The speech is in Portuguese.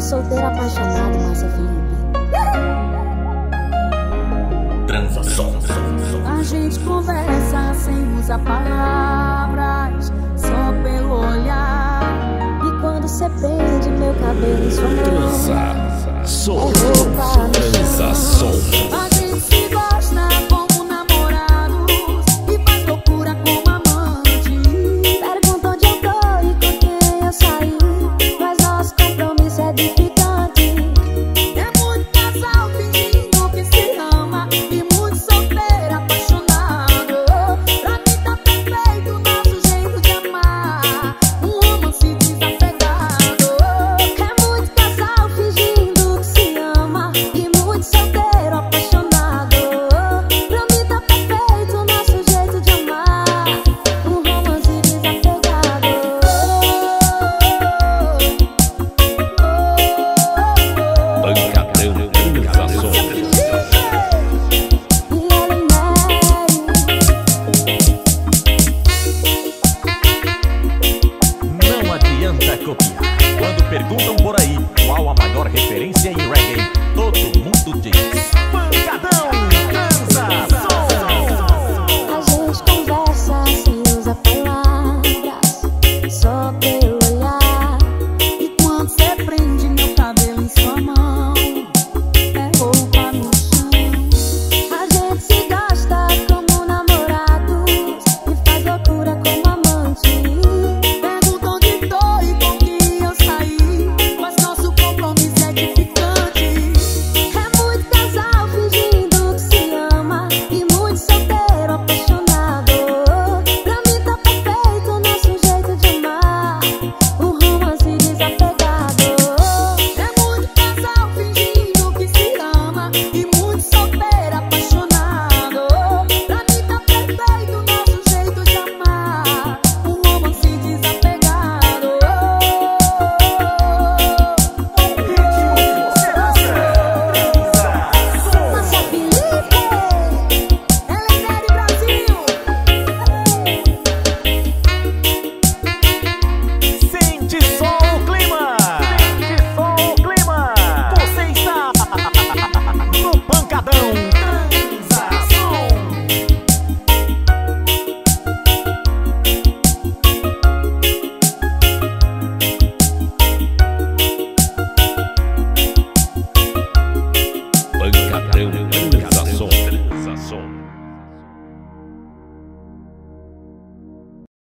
solteira apaixonado, Márcia Felipe. Transação. A gente conversa sem usar palavras, só pelo olhar. E quando cê prende meu cabelo em sua mão, Transação. roupa no chão. Transação. A gente se